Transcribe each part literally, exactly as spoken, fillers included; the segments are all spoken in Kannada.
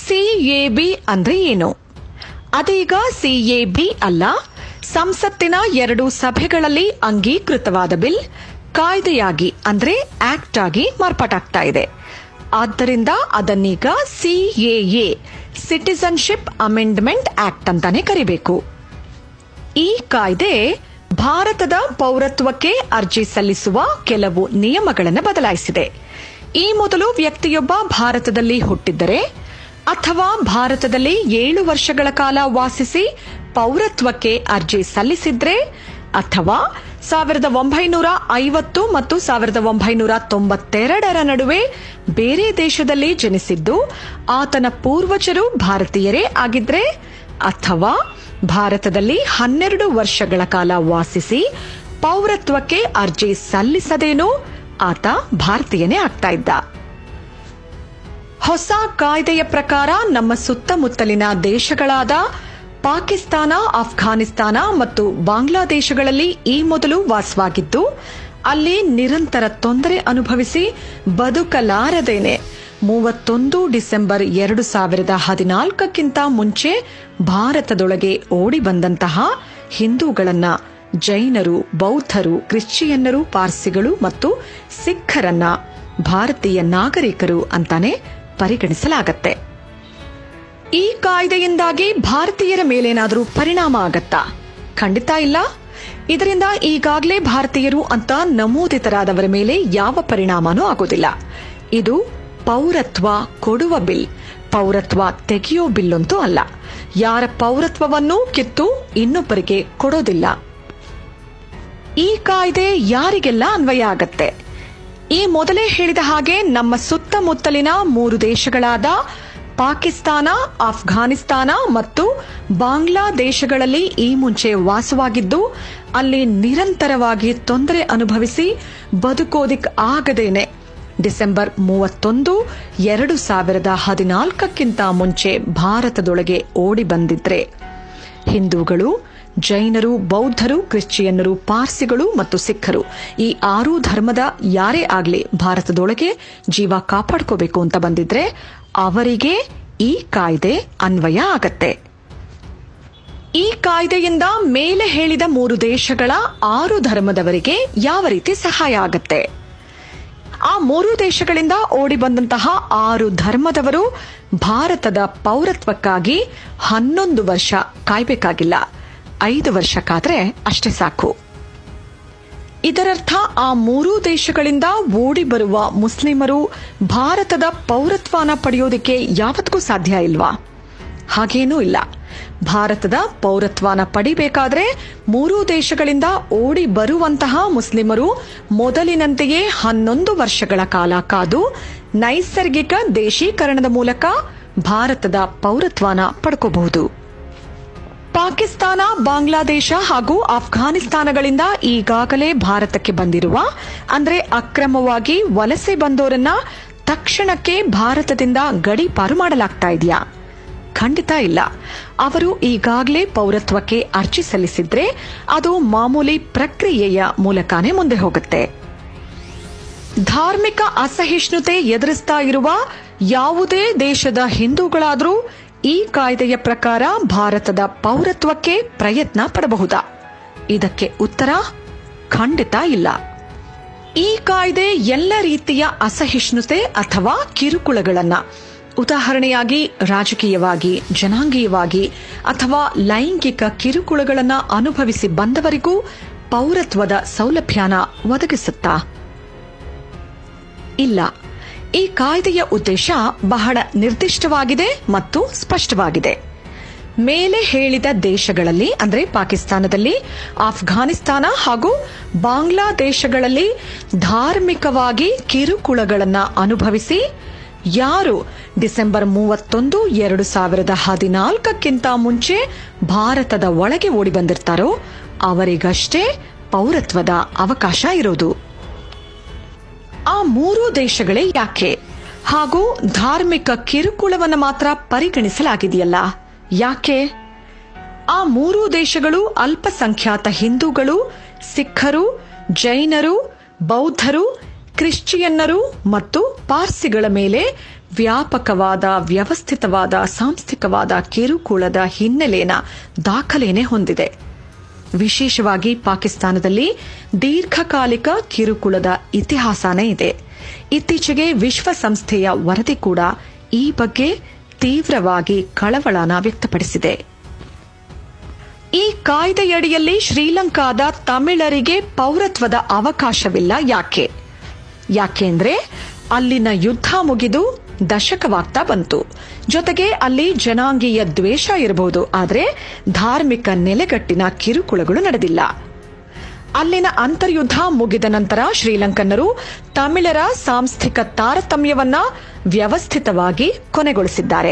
ಸಿಎಬಿ ಅಂದ್ರೆ ಏನು? ಅದೀಗ ಸಿಎಬಿ ಅಲ್ಲ, ಸಂಸತ್ತಿನ ಎರಡು ಸಭೆಗಳಲ್ಲಿ ಅಂಗೀಕೃತವಾದ ಬಿಲ್ ಕಾಯ್ದೆಯಾಗಿ ಅಂದ್ರೆ ಆಕ್ಟ್ ಆಗಿ ಮಾರ್ಪಾಟಾಗ್ತಾ ಇದೆ. ಆದ್ದರಿಂದ ಅದನ್ನೀಗ ಸಿಎಎ ಸಿಟಿಜನ್ಶಿಪ್ ಅಮೆಂಡ್ಮೆಂಟ್ ಆಕ್ಟ್ ಅಂತಾನೆ ಕರಿಬೇಕು. ಈ ಕಾಯ್ದೆ ಭಾರತದ ಪೌರತ್ವಕ್ಕೆ ಅರ್ಜಿ ಸಲ್ಲಿಸುವ ಕೆಲವು ನಿಯಮಗಳನ್ನು ಬದಲಾಯಿಸಿದೆ. ಈ ಮೊದಲು ವ್ಯಕ್ತಿಯೊಬ್ಬ ಭಾರತದಲ್ಲಿ ಹುಟ್ಟಿದ್ದರೆ ಅಥವಾ ಭಾರತದಲ್ಲಿ ಏಳು ವರ್ಷಗಳ ಕಾಲ ವಾಸಿಸಿ ಪೌರತ್ವಕ್ಕೆ ಅರ್ಜಿ ಸಲ್ಲಿಸಿದ್ರೆ ಅಥವಾ ಸಾವಿರದ ಒಂಬೈನೂರ ಐವತ್ತು ಮತ್ತು ಸಾವಿರದ ಒಂಬೈನೂರ ತೊಂಬತ್ತೆರಡರ ನಡುವೆ ಬೇರೆ ದೇಶದಲ್ಲಿ ಜನಿಸಿದ್ದು ಆತನ ಪೂರ್ವಜರು ಭಾರತೀಯರೇ ಆಗಿದ್ರೆ ಅಥವಾ ಭಾರತದಲ್ಲಿ ಹನ್ನೆರಡು ವರ್ಷಗಳ ಕಾಲ ವಾಸಿಸಿ ಪೌರತ್ವಕ್ಕೆ ಅರ್ಜಿ ಸಲ್ಲಿಸದೇನೂ ಆತ ಭಾರತೀಯನೇ ಆಗ್ತಾ ಇದ್ದ. ಹೊಸ ಕಾಯ್ದೆಯ ಪ್ರಕಾರ ನಮ್ಮ ಸುತ್ತಮುತ್ತಲಿನ ದೇಶಗಳಾದ ಪಾಕಿಸ್ತಾನ, ಅಫ್ಘಾನಿಸ್ತಾನ ಮತ್ತು ಬಾಂಗ್ಲಾದೇಶಗಳಲ್ಲಿ ಈ ಮೊದಲು ವಾಸವಾಗಿದ್ದು ಅಲ್ಲಿ ನಿರಂತರ ತೊಂದರೆ ಅನುಭವಿಸಿ ಬದುಕಲಾರದೇನೆ ಮೂವತ್ತೊಂದು ಡಿಸೆಂಬರ್ ಎರಡು ಸಾವಿರದ ಹದಿನಾಲ್ಕಕ್ಕಿಂತ ಮುಂಚೆ ಭಾರತದೊಳಗೆ ಓಡಿ ಬಂದಂತಹ ಹಿಂದೂಗಳನ್ನ, ಜೈನರು, ಬೌದ್ಧರು, ಕ್ರಿಶ್ಚಿಯನ್ನರು, ಪಾರ್ಸಿಗಳು ಮತ್ತು ಸಿಖ್ಖರನ್ನ ಭಾರತೀಯ ನಾಗರಿಕರು ಅಂತಾನೆ ಪರಿಗಣಿಸಲಾಗತ್ತೆ. ಈ ಕಾಯ್ದೆಯಿಂದಾಗಿ ಭಾರತೀಯರ ಮೇಲೇನಾದರೂ ಪರಿಣಾಮ ಆಗತ್ತಾ? ಖಂಡಿತ ಇಲ್ಲ. ಇದರಿಂದ ಈಗಾಗಲೇ ಭಾರತೀಯರು ಅಂತ ನಮೂದಿತರಾದವರ ಮೇಲೆ ಯಾವ ಪರಿಣಾಮನೂ ಆಗೋದಿಲ್ಲ. ಇದು ಪೌರತ್ವ ಕೊಡುವ ಬಿಲ್, ಪೌರತ್ವ ತೆಗೆಯೋ ಬಿಲ್ ಅಂತೂ ಅಲ್ಲ. ಯಾರ ಪೌರತ್ವವನ್ನು ಕಿತ್ತು ಇನ್ನೊಬ್ಬರಿಗೆ ಕೊಡೋದಿಲ್ಲ. ಈ ಕಾಯ್ದೆ ಯಾರಿಗೆಲ್ಲ ಅನ್ವಯ ಆಗತ್ತೆ? ಈ ಮೊದಲೇ ಹೇಳಿದ ಹಾಗೆ ನಮ್ಮ ಸುತ್ತಮುತ್ತಲಿನ ಮೂರು ದೇಶಗಳಾದ ಪಾಕಿಸ್ತಾನ, ಅಫ್ಘಾನಿಸ್ತಾನ ಮತ್ತು ಬಾಂಗ್ಲಾದೇಶಗಳಲ್ಲಿ ಈ ಮುಂಚೆ ವಾಸವಾಗಿದ್ದು ಅಲ್ಲಿ ನಿರಂತರವಾಗಿ ತೊಂದರೆ ಅನುಭವಿಸಿ ಬದುಕೋದಿಕ್ ಆಗದೇನೆ ಡಿಸೆಂಬರ್ ಮೂವತ್ತೊಂದು ಎರಡು ಸಾವಿರದ ಹದಿನಾಲ್ಕಕ್ಕಿಂತ ಮುಂಚೆ ಭಾರತದೊಳಗೆ ಓಡಿ ಬಂದಿದ್ರೆ ಹಿಂದೂಗಳು, ಜೈನರು, ಬೌದ್ಧರು, ಕ್ರಿಶ್ಚಿಯನ್ನರು, ಪಾರ್ಸಿಗಳು ಮತ್ತು ಸಿಖ್ಖರು ಈ ಆರೂ ಧರ್ಮದ ಯಾರೇ ಆಗಲಿ ಭಾರತದೊಳಗೆ ಜೀವ ಕಾಪಾಡ್ಕೋಬೇಕು ಅಂತ ಬಂದಿದ್ರೆ ಅವರಿಗೆ ಈ ಕಾಯ್ದೆ ಅನ್ವಯ ಆಗತ್ತೆ. ಈ ಕಾಯ್ದೆಯಿಂದ ಮೇಲೆ ಹೇಳಿದ ಮೂರು ದೇಶಗಳ ಆರು ಧರ್ಮದವರಿಗೆ ಯಾವ ರೀತಿ ಸಹಾಯ ಆಗತ್ತೆ? ಆ ಮೂರು ದೇಶಗಳಿಂದ ಓಡಿ ಬಂದಂತಹ ಆರು ಧರ್ಮದವರು ಭಾರತದ ಪೌರತ್ವಕ್ಕಾಗಿ ಹನ್ನೊಂದು ವರ್ಷ ಕಾಯ್ಬೇಕಾಗಿಲ್ಲ, ಐದು ವರ್ಷಕ್ಕಾದ್ರೆ ಅಷ್ಟೇ ಸಾಕು. ಇದರರ್ಥ ಆ ಮೂರೂ ದೇಶಗಳಿಂದ ಓಡಿ ಬರುವ ಮುಸ್ಲಿಮರು ಭಾರತದ ಪೌರತ್ವನ ಪಡೆಯೋದಕ್ಕೆ ಯಾವತ್ತಿಗೂ ಸಾಧ್ಯ ಇಲ್ವಾ? ಹಾಗೇನೂ ಇಲ್ಲ. ಭಾರತದ ಪೌರತ್ವನ ಪಡಿಬೇಕಾದ್ರೆ ಮೂರೂ ದೇಶಗಳಿಂದ ಓಡಿ ಬರುವಂತಹ ಮುಸ್ಲಿಮರು ಮೊದಲಿನಂತೆಯೇ ಹನ್ನೊಂದು ವರ್ಷಗಳ ಕಾಲ ಕಾದು ನೈಸರ್ಗಿಕ ದೇಶೀಕರಣದ ಮೂಲಕ ಭಾರತದ ಪೌರತ್ವನ ಪಡ್ಕೋಬಹುದು. ಪಾಕಿಸ್ತಾನ, ಬಾಂಗ್ಲಾದೇಶ ಹಾಗೂ ಅಫ್ಘಾನಿಸ್ತಾನಗಳಿಂದ ಈಗಾಗಲೇ ಭಾರತಕ್ಕೆ ಬಂದಿರುವ ಅಂದ್ರೆ ಅಕ್ರಮವಾಗಿ ವಲಸೆ ಬಂದೋರನ್ನ ತಕ್ಷಣಕ್ಕೆ ಭಾರತದಿಂದ ಗಡೀಪಾರು ಮಾಡಲಾಗ್ತಾ ಇದೆಯಾ? ಖಂಡಿತ ಇಲ್ಲ. ಅವರು ಈಗಾಗಲೇ ಪೌರತ್ವಕ್ಕೆ ಅರ್ಜಿ ಸಲ್ಲಿಸಿದ್ರೆ ಅದು ಮಾಮೂಲಿ ಪ್ರಕ್ರಿಯೆಯ ಮೂಲಕನೇ ಮುಂದೆ ಹೋಗುತ್ತೆ. ಧಾರ್ಮಿಕ ಅಸಹಿಷ್ಣುತೆ ಎದುರಿಸ್ತಾ ಇರುವ ಯಾವುದೇ ದೇಶದ ಹಿಂದೂಗಳಾದರೂ ಈ ಕಾಯ್ದೆಯ ಪ್ರಕಾರ ಭಾರತದ ಪೌರತ್ವಕ್ಕೆ ಪ್ರಯತ್ನ ಪಡಬಹುದಾ? ಇದಕ್ಕೆ ಉತ್ತರ ಖಂಡಿತ ಇಲ್ಲ. ಈ ಕಾಯ್ದೆ ಎಲ್ಲ ರೀತಿಯ ಅಸಹಿಷ್ಣುತೆ ಅಥವಾ ಕಿರುಕುಳಗಳನ್ನ, ಉದಾಹರಣೆಯಾಗಿ ರಾಜಕೀಯವಾಗಿ, ಜನಾಂಗೀಯವಾಗಿ ಅಥವಾ ಲೈಂಗಿಕ ಕಿರುಕುಳಗಳನ್ನ ಅನುಭವಿಸಿ ಬಂದವರಿಗೂ ಪೌರತ್ವದ ಸೌಲಭ್ಯನ ಒದಗಿಸುತ್ತಾ? ಇಲ್ಲ. ಈ ಕಾಯ್ದೆಯ ಉದ್ದೇಶ ಬಹಳ ನಿರ್ದಿಷ್ಟವಾಗಿದೆ ಮತ್ತು ಸ್ಪಷ್ಟವಾಗಿದೆ. ಮೇಲೆ ಹೇಳಿದ ದೇಶಗಳಲ್ಲಿ ಅಂದರೆ ಪಾಕಿಸ್ತಾನದಲ್ಲಿ, ಅಫ್ಘಾನಿಸ್ತಾನ ಹಾಗೂ ಬಾಂಗ್ಲಾದೇಶಗಳಲ್ಲಿ ಧಾರ್ಮಿಕವಾಗಿ ಕಿರುಕುಳಗಳನ್ನು ಅನುಭವಿಸಿ ಯಾರು ಡಿಸೆಂಬರ್ ಮೂವತ್ತೊಂದು ಎರಡು ಸಾವಿರದ ಹದಿನಾಲ್ಕಕ್ಕಿಂತ ಮುಂಚೆ ಭಾರತದ ಒಳಗೆ ಓಡಿ ಬಂದಿರ್ತಾರೋ ಅವರಿಗಷ್ಟೇ ಪೌರತ್ವದ ಅವಕಾಶ ಇರೋದು. ಆ ಮೂರು ದೇಶಗಳೇ ಯಾಕೆ ಹಾಗೂ ಧಾರ್ಮಿಕ ಕಿರುಕುಳವನ್ನು ಮಾತ್ರ ಪರಿಗಣಿಸಲಾಗಿದೆಯಲ್ಲ ಯಾಕೆ? ಆ ಮೂರು ದೇಶಗಳು ಅಲ್ಪಸಂಖ್ಯಾತ ಹಿಂದೂಗಳು, ಸಿಖ್ಖರು, ಜೈನರು, ಬೌದ್ಧರು, ಕ್ರಿಶ್ಚಿಯನ್ನರು ಮತ್ತು ಪಾರ್ಸಿಗಳ ಮೇಲೆ ವ್ಯಾಪಕವಾದ ವ್ಯವಸ್ಥಿತವಾದ ಸಾಂಸ್ಥಿಕವಾದ ಕಿರುಕುಳದ ಹಿನ್ನೆಲೆಯ ದಾಖಲೆನೇ ಹೊಂದಿದೆ. ವಿಶೇಷವಾಗಿ ಪಾಕಿಸ್ತಾನದಲ್ಲಿ ದೀರ್ಘಕಾಲಿಕ ಕಿರುಕುಳದ ಇತಿಹಾಸನೇ ಇದೆ. ಇತ್ತೀಚೆಗೆ ವಿಶ್ವಸಂಸ್ಥೆಯ ವರದಿ ಕೂಡ ಈ ಬಗ್ಗೆ ತೀವ್ರವಾಗಿ ಕಳವಳನ ವ್ಯಕ್ತಪಡಿಸಿದೆ. ಈ ಕಾಯ್ದೆಯಡಿಯಲ್ಲಿ ಶ್ರೀಲಂಕಾದ ತಮಿಳರಿಗೆ ಪೌರತ್ವದ ಅವಕಾಶವಿಲ್ಲ. ಯಾಕೆ? ಯಾಕೆಂದ್ರೆ ಅಲ್ಲಿನ ಯುದ್ಧ ಮುಗಿದು ದಶಕವಾಗ್ತಾ ಬಂತು. ಜೊತೆಗೆ ಅಲ್ಲಿ ಜನಾಂಗೀಯ ದ್ವೇಷ ಇರಬಹುದು, ಆದರೆ ಧಾರ್ಮಿಕ ನೆಲೆಗಟ್ಟಿನ ಕಿರುಕುಳಗಳು ನಡೆದಿಲ್ಲ. ಅಲ್ಲಿನ ಅಂತರ್ಯುದ್ಧ ಮುಗಿದ ನಂತರ ಶ್ರೀಲಂಕನ್ನರು ತಮಿಳರ ಸಾಂಸ್ಥಿಕ ತಾರತಮ್ಯವನ್ನ ವ್ಯವಸ್ಥಿತವಾಗಿ ಕೊನೆಗೊಳಿಸಿದ್ದಾರೆ.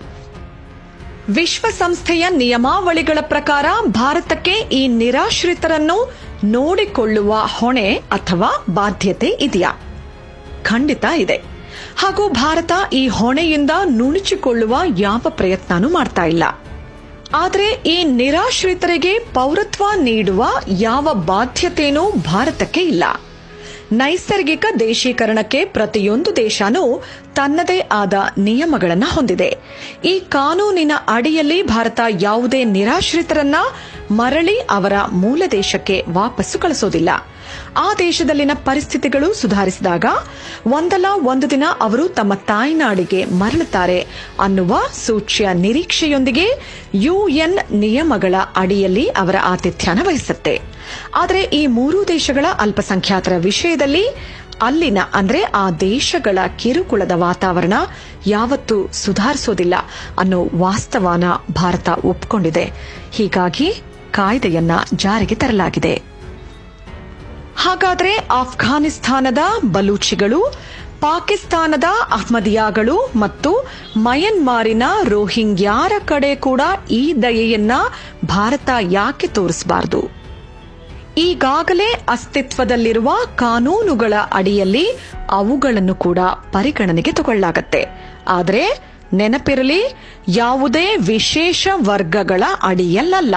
ವಿಶ್ವಸಂಸ್ಥೆಯ ನಿಯಮಾವಳಿಗಳ ಪ್ರಕಾರ ಭಾರತಕ್ಕೆ ಈ ನಿರಾಶ್ರಿತರನ್ನು ನೋಡಿಕೊಳ್ಳುವ ಹೊಣೆ ಅಥವಾ ಬಾಧ್ಯತೆ ಇದೆಯಾ? ಖಂಡಿತ ಇದೆ. ಹಾಗೂ ಭಾರತ ಈ ಹೊಣೆಯಿಂದ ನುಣುಚಿಕೊಳ್ಳುವ ಯಾವ ಪ್ರಯತ್ನನೂ ಮಾಡ್ತಾ ಇಲ್ಲ. ಆದರೆ ಈ ನಿರಾಶ್ರಿತರಿಗೆ ಪೌರತ್ವ ನೀಡುವ ಯಾವ ಬಾಧ್ಯತೆಯೂ ಭಾರತಕ್ಕೆ ಇಲ್ಲ. ನೈಸರ್ಗಿಕ ದೇಶೀಕರಣಕ್ಕೆ ಪ್ರತಿಯೊಂದು ದೇಶನೂ ತನ್ನದೇ ಆದ ನಿಯಮಗಳನ್ನು ಹೊಂದಿದೆ. ಈ ಕಾನೂನಿನ ಅಡಿಯಲ್ಲಿ ಭಾರತ ಯಾವುದೇ ನಿರಾಶ್ರಿತರನ್ನ ಮರಳಿ ಅವರ ಮೂಲ ದೇಶಕ್ಕೆ ವಾಪಸ್ಸು ಕಳಿಸೋದಿಲ್ಲ. ಆ ದೇಶದಲ್ಲಿನ ಪರಿಸ್ಥಿತಿಗಳು ಸುಧಾರಿಸಿದಾಗ ಒಂದಲ್ಲ ಒಂದು ದಿನ ಅವರು ತಮ್ಮ ತಾಯ್ನಾಡಿಗೆ ಮರಳುತ್ತಾರೆ ಅನ್ನುವ ಸೂಚ್ಯ ನಿರೀಕ್ಷೆಯೊಂದಿಗೆ ಯುಎನ್ ನಿಯಮಗಳ ಅಡಿಯಲ್ಲಿ ಅವರ ಆತಿಥ್ಯನ ವಹಿಸುತ್ತೆ. ಆದರೆ ಈ ಮೂರೂ ದೇಶಗಳ ಅಲ್ಪಸಂಖ್ಯಾತರ ವಿಷಯದಲ್ಲಿ ಅಲ್ಲಿನ ಅಂದ್ರೆ ಆ ದೇಶಗಳ ಕಿರುಕುಳದ ವಾತಾವರಣ ಯಾವತ್ತೂ ಸುಧಾರಿಸೋದಿಲ್ಲ ಅನ್ನೋ ವಾಸ್ತವನ ಭಾರತ ಒಪ್ಪಿಕೊಂಡಿದೆ. ಹೀಗಾಗಿ ಕಾಯ್ದೆಯನ್ನ ಜಾರಿಗೆ ತರಲಾಗಿದೆ. ಹಾಗಾದ್ರೆ ಆಫ್ಘಾನಿಸ್ತಾನದ ಬಲೂಚಿಗಳು, ಪಾಕಿಸ್ತಾನದ ಅಹ್ಮದಿಯಾಗಳು ಮತ್ತು ಮಯನ್ಮಾರಿನ ರೋಹಿಂಗ್ಯಾರ ಕಡೆ ಕೂಡ ಈ ದಯೆಯನ್ನ ಭಾರತ ಯಾಕೆ ತೋರಿಸಬಾರದು? ಈಗಾಗಲೇ ಅಸ್ತಿತ್ವದಲ್ಲಿರುವ ಕಾನೂನುಗಳ ಅಡಿಯಲ್ಲಿ ಅವುಗಳನ್ನು ಕೂಡ ಪರಿಗಣನೆಗೆ ತಗೊಳ್ಳಲಾಗತ್ತೆ. ಆದರೆ ನೆನಪಿರಲಿ, ಯಾವುದೇ ವಿಶೇಷ ವರ್ಗಗಳ ಅಡಿಯಲ್ಲ.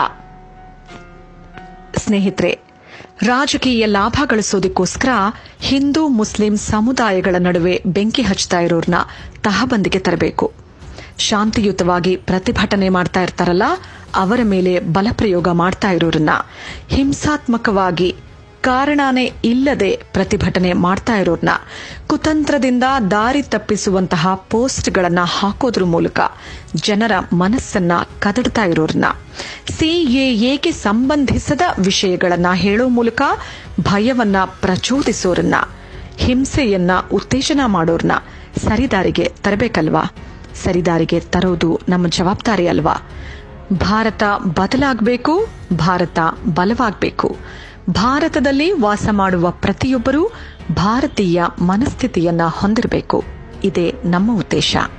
ಸ್ನೇಹಿತರೆ, ರಾಜಕೀಯ ಲಾಭ ಗಳಿಸೋದಕ್ಕೋಸ್ಕರ ಹಿಂದೂ ಮುಸ್ಲಿಂ ಸಮುದಾಯಗಳ ನಡುವೆ ಬೆಂಕಿ ಹಚ್ತಾ ಇರೋರ್ನ ತಹಬಂದಿಗೆ ತರಬೇಕು. ಶಾಂತಿಯುತವಾಗಿ ಪ್ರತಿಭಟನೆ ಮಾಡ್ತಾ ಇರ್ತಾರಲ್ಲ, ಅವರ ಮೇಲೆ ಬಲಪ್ರಯೋಗ ಮಾಡ್ತಾ ಇರೋರನ್ನ, ಹಿಂಸಾತ್ಮಕವಾಗಿ ಕಾರಣನೇ ಇಲ್ಲದೆ ಪ್ರತಿಭಟನೆ ಮಾಡ್ತಾ ಇರೋರ್ನ, ಕುತಂತ್ರದಿಂದ ದಾರಿ ತಪ್ಪಿಸುವಂತಹ ಪೋಸ್ಟ್ಗಳನ್ನ ಹಾಕೋದ್ರ ಮೂಲಕ ಜನರ ಮನಸ್ಸನ್ನ ಕದಡ್ತಾ ಇರೋರ್ನ, ಸಿಎಎಗೆ ಸಂಬಂಧಿಸದ ವಿಷಯಗಳನ್ನ ಹೇಳೋ ಮೂಲಕ ಭಯವನ್ನ ಪ್ರಚೋದಿಸೋರನ್ನ, ಹಿಂಸೆಯನ್ನ ಉತ್ತೇಜನ ಮಾಡೋರ್ನ ಸರಿದಾರಿಗೆ ತರಬೇಕಲ್ವಾ? ಸರಿದಾರಿಗೆ ತರೋದು ನಮ್ಮ ಜವಾಬ್ದಾರಿ ಅಲ್ವಾ? ಭಾರತ ಬದಲಾಗಬೇಕು, ಭಾರತ ಬಲವಾಗಬೇಕು. ಭಾರತದಲ್ಲಿ ವಾಸ ಮಾಡುವ ಪ್ರತಿಯೊಬ್ಬರೂ ಭಾರತೀಯ ಮನಸ್ಥಿತಿಯನ್ನ ಹೊಂದಿರಬೇಕು. ಇದೇ ನಮ್ಮ ಉದ್ದೇಶ.